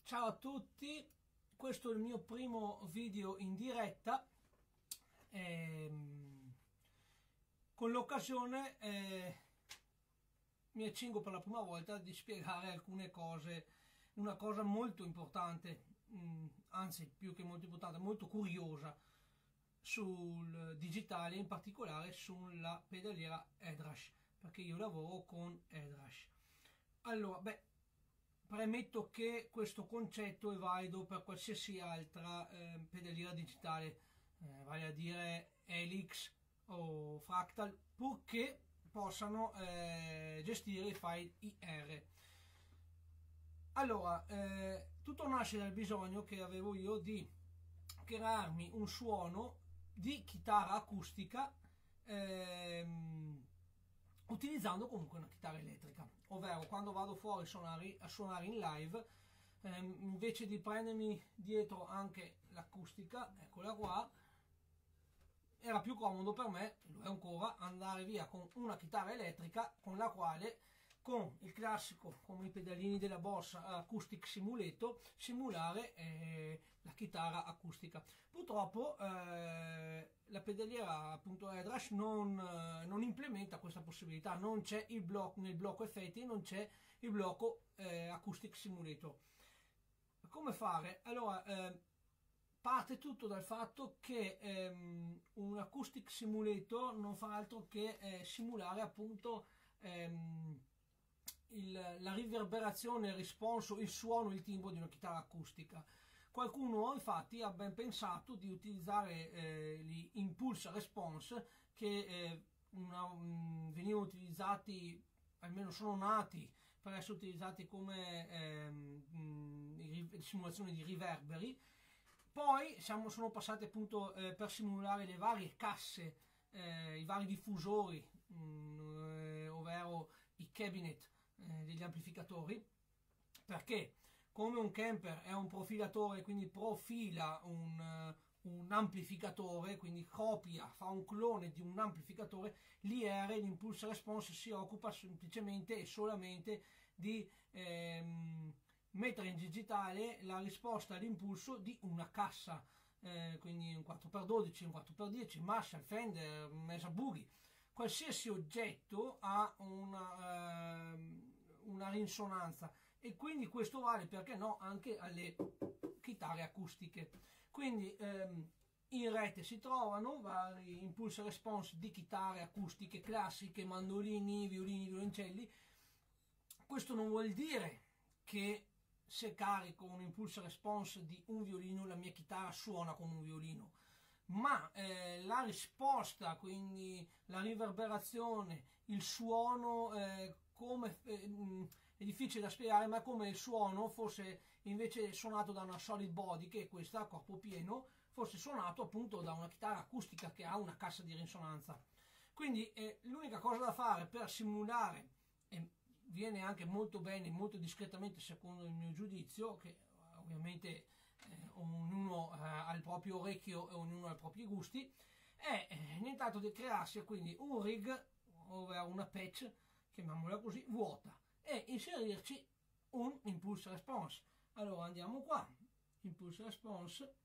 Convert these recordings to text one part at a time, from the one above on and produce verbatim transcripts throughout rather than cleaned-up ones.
Ciao a tutti, questo è il mio primo video in diretta. Ehm, con l'occasione eh, mi accingo per la prima volta di spiegare alcune cose, una cosa molto importante, mh, anzi più che molto importante, molto curiosa sul digitale, in particolare sulla pedaliera Headrush, perché io lavoro con Headrush. Allora, beh, premetto che questo concetto è valido per qualsiasi altra eh, pedaliera digitale, eh, vale a dire Helix o Fractal, purché possano eh, gestire i file I R. Allora, eh, tutto nasce dal bisogno che avevo io di crearmi un suono di chitarra acustica ehm, utilizzando comunque una chitarra elettrica, ovvero quando vado fuori a suonare, a suonare in live, ehm, invece di prendermi dietro anche l'acustica, eccola qua, era più comodo per me, lo è ancora, andare via con una chitarra elettrica con la quale, con il classico, come i pedalini della Boss Acoustic Simulator, simulare eh, la chitarra acustica. Purtroppo eh, la pedaliera appunto Headrush non, eh, non implementa questa possibilità, non c'è il blocco, nel blocco effetti non c'è il blocco eh, Acoustic Simulator. Come fare? Allora, eh, parte tutto dal fatto che ehm, un Acoustic Simulator non fa altro che eh, simulare appunto ehm, il, la riverberazione, il responso, il suono, il timbro di una chitarra acustica. Qualcuno infatti ha ben pensato di utilizzare eh, gli impulse response che eh, una, um, venivano utilizzati, almeno sono nati per essere utilizzati come ehm, simulazione di riverberi. Poi siamo, sono passati appunto eh, per simulare le varie casse, eh, i vari diffusori, mh, eh, ovvero i cabinet eh, degli amplificatori, perché come un camper è un profilatore, quindi profila un, uh, un amplificatore, quindi copia, fa un clone di un amplificatore, l'I R, l'impulse response, si occupa semplicemente e solamente di ehm, mettere in digitale la risposta all'impulso di una cassa, eh, quindi un quattro per dodici, un quattro per dieci, Marshall, Fender, Mesa Boogie, qualsiasi oggetto ha una, eh, una risonanza, e quindi questo vale, perché no, anche alle chitarre acustiche. Quindi ehm, in rete si trovano vari impulse response di chitarre acustiche classiche, mandolini, violini, violoncelli. Questo non vuol dire che se carico un impulse response di un violino la mia chitarra suona come un violino, ma eh, la risposta, quindi la riverberazione, il suono, eh, come eh, è difficile da spiegare, ma come il suono fosse invece suonato da una solid body, che è questa a corpo pieno, fosse suonato appunto da una chitarra acustica che ha una cassa di risonanza. Quindi eh, l'unica cosa da fare per simulare, e viene anche molto bene, molto discretamente secondo il mio giudizio, che ovviamente eh, ognuno eh, ha il proprio orecchio e ognuno ha i propri gusti, è eh, nient'altro di crearsi quindi un rig, ovvero una patch, chiamiamola così, vuota, e inserirci un impulse response. Allora andiamo qua, impulse response,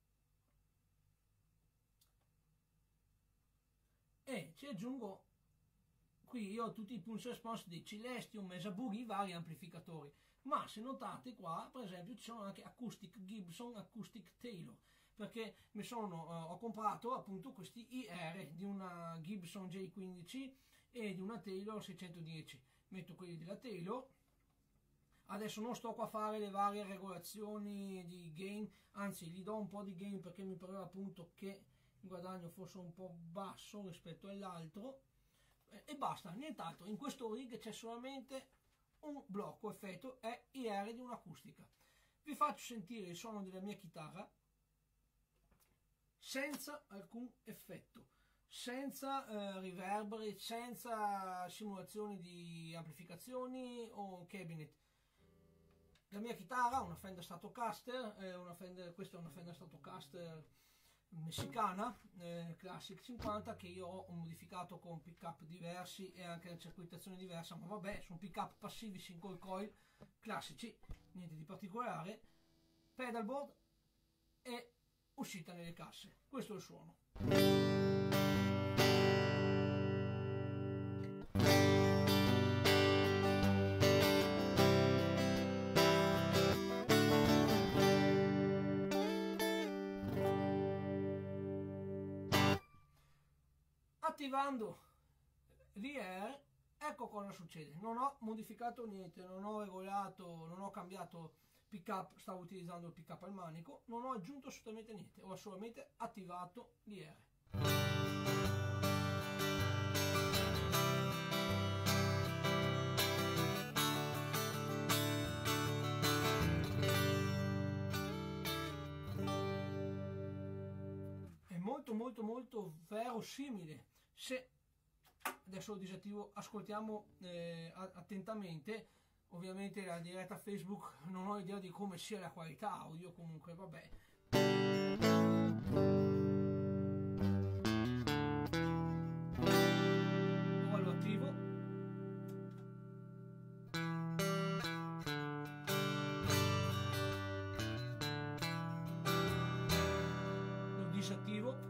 e ci aggiungo qui, io ho tutti i impulse response di Celestion, Mesa Boogie, vari amplificatori, ma se notate qua per esempio ci sono anche Acoustic Gibson, Acoustic Taylor, perché mi sono, uh, ho comprato appunto questi I R di una Gibson J quindici e di una Taylor seicentodieci. Metto quelli della Taylor. Adesso non sto qua a fare le varie regolazioni di gain, anzi gli do un po' di gain perché mi pareva appunto che il guadagno fosse un po' basso rispetto all'altro, e basta, nient'altro. In questo rig c'è solamente un blocco effetto, è I R di un'acustica. Vi faccio sentire il suono della mia chitarra senza alcun effetto, senza eh, riverberi, senza simulazioni di amplificazioni o cabinet. La mia chitarra, una Fender Stratocaster, eh, una Fender, questa è una Fender Stratocaster messicana, eh, Classic cinquanta, che io ho modificato con pick up diversi e anche la circuitazione diversa, ma vabbè, sono pick up passivi single coil classici, niente di particolare, pedalboard e uscita nelle casse. Questo è il suono. Attivando l'I R, ecco cosa succede. Non ho modificato niente, non ho regolato, non ho cambiato pick up, stavo utilizzando il pick up al manico, non ho aggiunto assolutamente niente, ho solamente attivato l'I R. È molto molto molto verosimile. Se adesso lo disattivo, ascoltiamo eh, attentamente. Ovviamente la diretta Facebook non ho idea di come sia la qualità audio, comunque vabbè. Ora lo attivo. Lo disattivo.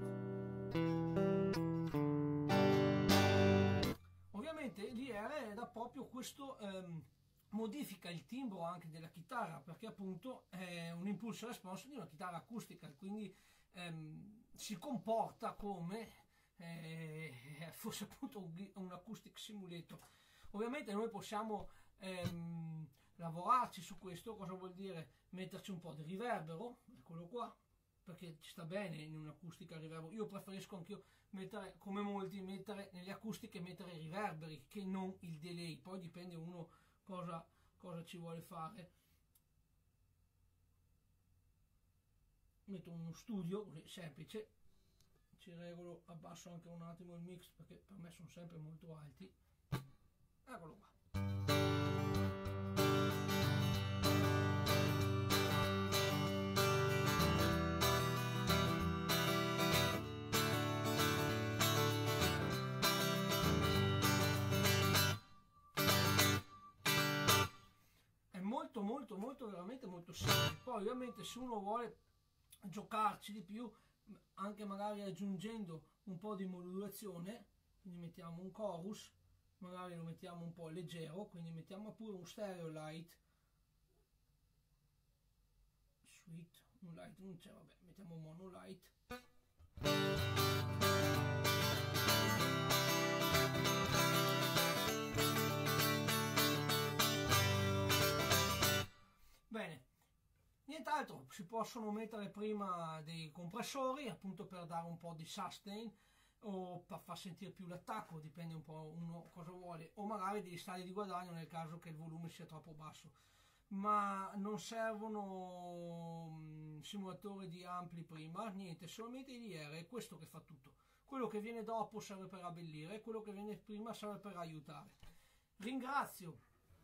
Ovviamente l'I R dà proprio questo, ehm, modifica il timbro anche della chitarra, perché appunto è un impulso response di una chitarra acustica, quindi ehm, si comporta come eh, fosse appunto un, un acoustic simulator. Ovviamente noi possiamo ehm, lavorarci su questo. Cosa vuol dire? Metterci un po' di riverbero, eccolo qua, perché ci sta bene in un'acustica riverbero. Io preferisco anch'io mettere, come molti, mettere nelle acustiche mettere i riverberi che non il delay, poi dipende uno cosa, cosa ci vuole fare. Metto uno studio così semplice, ci regolo, abbasso anche un attimo il mix perché per me sono sempre molto alti, eccolo qua. Molto molto molto veramente molto semplice. Poi ovviamente se uno vuole giocarci di più, anche magari aggiungendo un po' di modulazione, quindi mettiamo un chorus, magari lo mettiamo un po' leggero, quindi mettiamo pure un stereo light, sweet, un light non c'è, vabbè, mettiamo un mono light. Bene, nient'altro, si possono mettere prima dei compressori appunto per dare un po' di sustain o per far sentire più l'attacco, dipende un po' uno cosa vuole, o magari degli stadi di guadagno nel caso che il volume sia troppo basso, ma non servono simulatori di ampli prima, niente, solamente l'I R, è questo che fa tutto. Quello che viene dopo serve per abbellire, quello che viene prima serve per aiutare. Ringrazio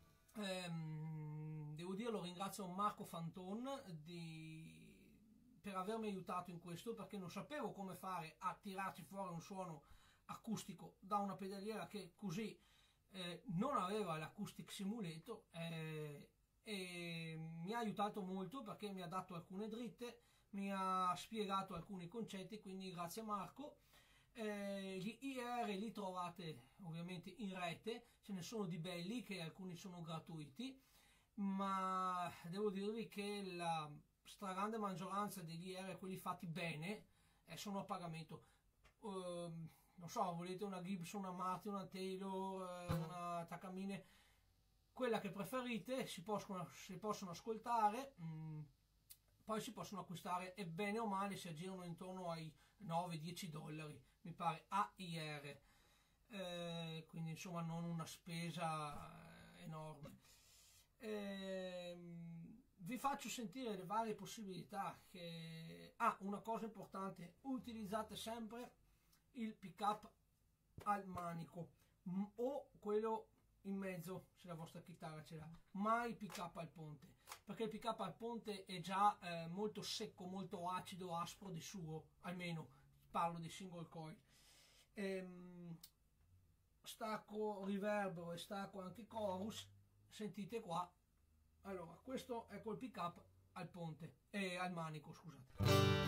Ehm, devo dirlo, ringrazio Marco Fanton di, per avermi aiutato in questo, perché non sapevo come fare a tirarci fuori un suono acustico da una pedaliera che così eh, non aveva l'acoustic simulator, eh, e mi ha aiutato molto perché mi ha dato alcune dritte, mi ha spiegato alcuni concetti, quindi grazie a Marco. Eh, gli I R li trovate ovviamente in rete, ce ne sono di belli, che alcuni sono gratuiti, ma devo dirvi che la stragrande maggioranza degli I R, quelli fatti bene, eh, sono a pagamento. Uh, non so, volete una Gibson, una Martin, una Taylor, una Takamine, quella che preferite, si possono, si possono ascoltare. Mm. Poi si possono acquistare e bene o male si aggirano intorno ai nove dieci dollari, mi pare, a I R, eh, quindi insomma non una spesa enorme. Eh, vi faccio sentire le varie possibilità. Che... Ah, una cosa importante, utilizzate sempre il pick up al manico o quello in mezzo se la vostra chitarra ce l'ha, mai pick up al ponte, perché il pick up al ponte è già eh, molto secco, molto acido, aspro di suo, almeno parlo di single coil. Ehm, stacco riverbero e stacco anche chorus, sentite qua. Allora, questo è col pick up al ponte e eh, al manico, scusate,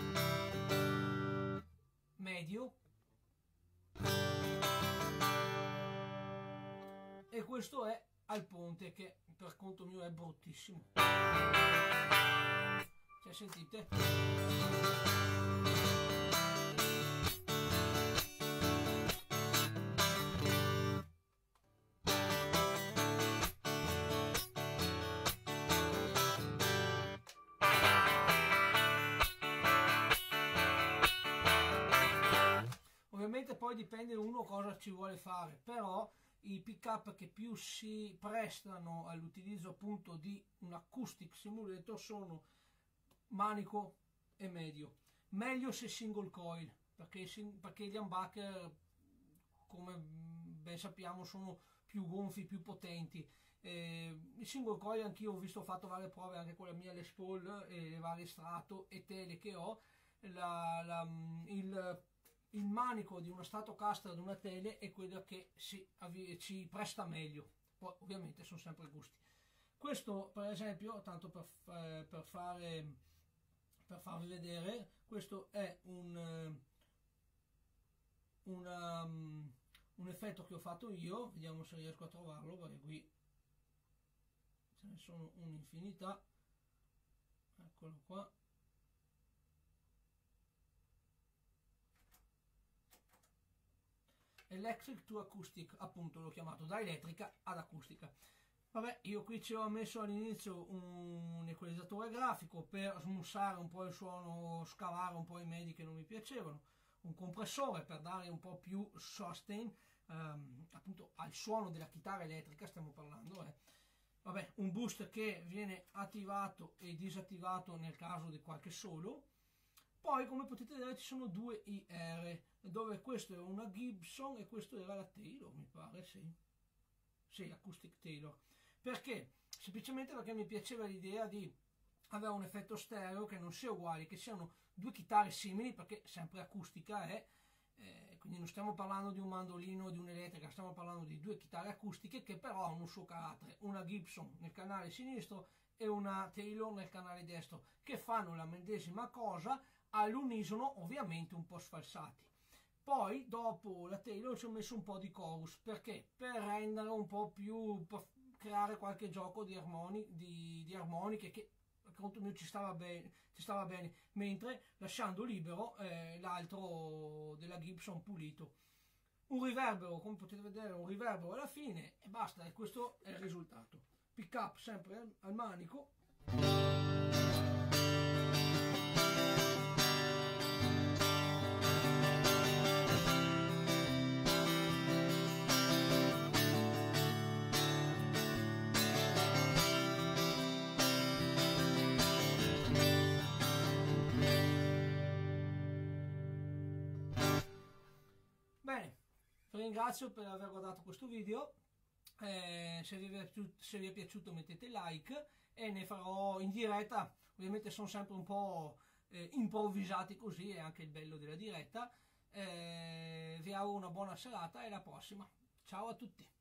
medio, e questo è al ponte, che per conto mio è bruttissimo, cioè sentite. Ovviamente poi dipende uno cosa ci vuole fare, però i pick up che più si prestano all'utilizzo appunto di un acoustic simulator sono manico e medio, meglio se single coil, perché, perché gli humbucker, come ben sappiamo, sono più gonfi, più potenti. Eh, il single coil anch'io ho visto, ho fatto varie prove anche con la mia Les Paul e le varie strato e tele che ho. La, la, il il manico di una Stratocaster, di una tele, è quello che si, ci presta meglio, poi ovviamente sono sempre gusti. Questo per esempio, tanto per, per, fare, per farvi vedere, questo è un, una, un effetto che ho fatto io, vediamo se riesco a trovarlo, perché qui ce ne sono un'infinità, eccolo qua. Electric to Acoustic, appunto l'ho chiamato da elettrica ad acustica. Vabbè, io qui ci ho messo all'inizio un equalizzatore grafico per smussare un po' il suono, scavare un po' i medi che non mi piacevano, un compressore per dare un po' più sustain ehm, appunto al suono della chitarra elettrica, stiamo parlando, eh. Vabbè, un boost che viene attivato e disattivato nel caso di qualche solo. Poi, come potete vedere, ci sono due I R, dove questo è una Gibson e questo era la Taylor, mi pare, sì. Sì, Acoustic Taylor. Perché? Semplicemente perché mi piaceva l'idea di avere un effetto stereo che non sia uguale, che siano due chitarre simili, perché sempre acustica è, eh, quindi non stiamo parlando di un mandolino o di un'elettrica, stiamo parlando di due chitarre acustiche che però hanno un suo carattere, una Gibson nel canale sinistro e una Taylor nel canale destro, che fanno la medesima cosa all'unisono, ovviamente un po' sfalsati. Poi dopo la Taylor ci ho messo un po' di chorus, perché? Per rendere un po' più, per creare qualche gioco di, armoni, di, di armoniche che a conto mio ci stava bene, ci stava bene, mentre lasciando libero eh, l'altro della Gibson pulito. Un riverbero, come potete vedere, un riverbero alla fine e basta, e questo è il risultato. Pick up sempre al manico. Bene, vi ringrazio per aver guardato questo video, eh, se, vi piaciuto, se vi è piaciuto mettete like e ne farò in diretta, ovviamente sono sempre un po' eh, improvvisati così, è anche il bello della diretta. Eh, vi auguro una buona serata e alla prossima, ciao a tutti!